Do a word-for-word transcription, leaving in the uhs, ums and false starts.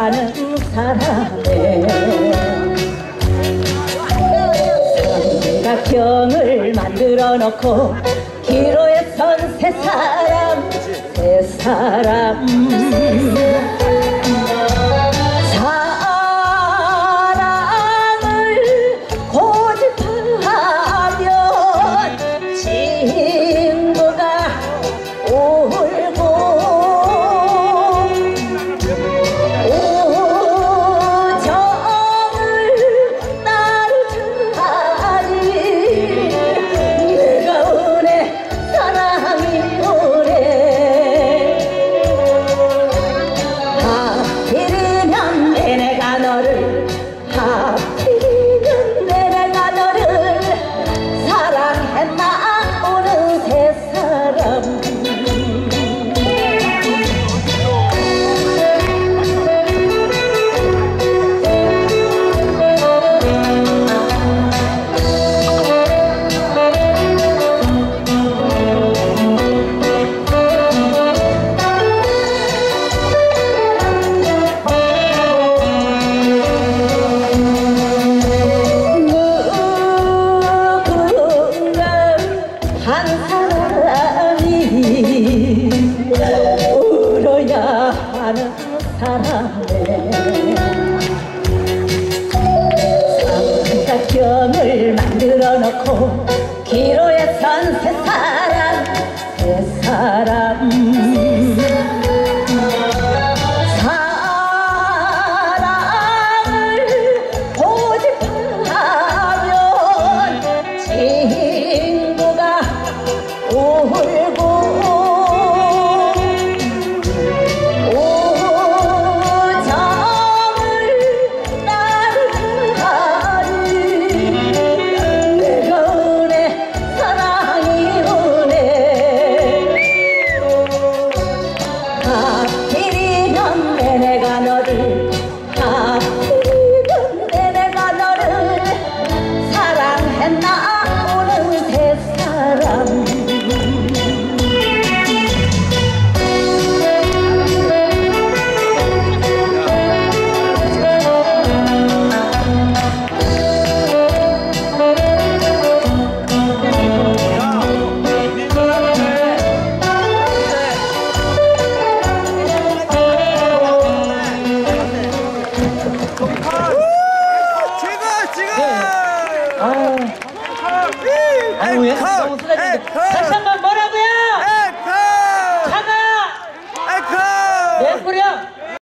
하는 사람에 삼각형을 만들어 놓고 기로에 선 세 사람 세 사람 사랑을 고집하면 친구가 울고 우정을 나누자니 내가 오네 사랑이 오네 하필이면 내내가 너를 하필이면 내내가 너를 사랑했나 오는 세 사람 한 사람이 울어야 하는 사람에 삼각형을 만들어 놓고 기로에 선 세 사람 세 사람 사랑을 고집하면 친구가 울고 우정을 나누자니 내가 오네 사랑이 오네 하필이면 내내가 너를 하필이면 내내가 너를 사랑했나 오는 세 사람 아유, 예, 너무 쓰다듬는데 다시 한번